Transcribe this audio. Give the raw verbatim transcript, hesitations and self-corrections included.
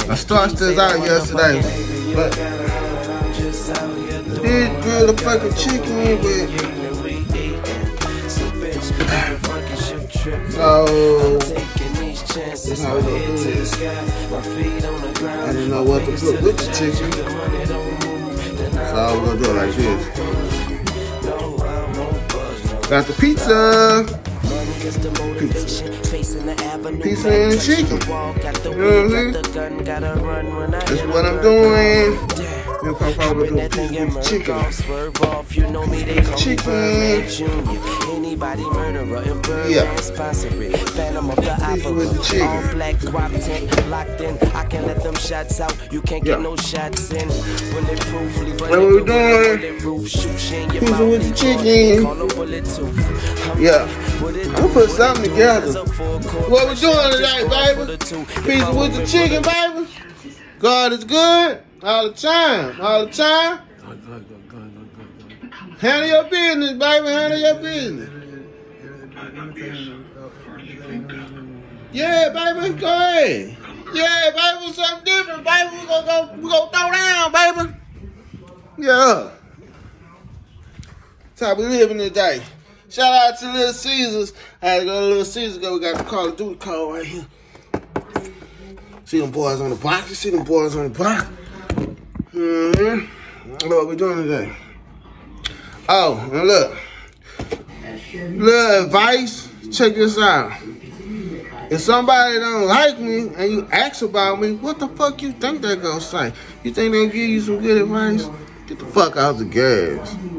I started this out yesterday, but did grill the fucking chicken with. So that's how we gonna do this. I didn't know what to put with the chicken, so we're gonna do it like this. Got the pizza. Pizza. Pizza and the chicken. You know what I'm saying? That's what I'm doing. We'll probably do pizza with the chicken. Chicken. Yeah. Pizza with the chicken. Yeah. What we doing? Pizza with the chicken. Yeah. I'll put something together. What we doing today, baby? Pizza with the chicken, baby. God is good all the time. All the time. Handle your business, baby. Handle your business. Yeah, baby. Go ahead. Yeah, baby. Something different, baby. We gonna go. We gonna throw down, baby. Yeah. That's how we living today. Shout out to Little Caesars. I had to go to Little Caesars ago. We got the Call of Duty call right here. See them boys on the block? You see them boys on the block? Mm-hmm. What we doing today? Oh, and look. Little advice. Check this out. If somebody don't like me and you ask about me, what the fuck you think they gonna say? You think they'll give you some good advice? Get the fuck out the gas.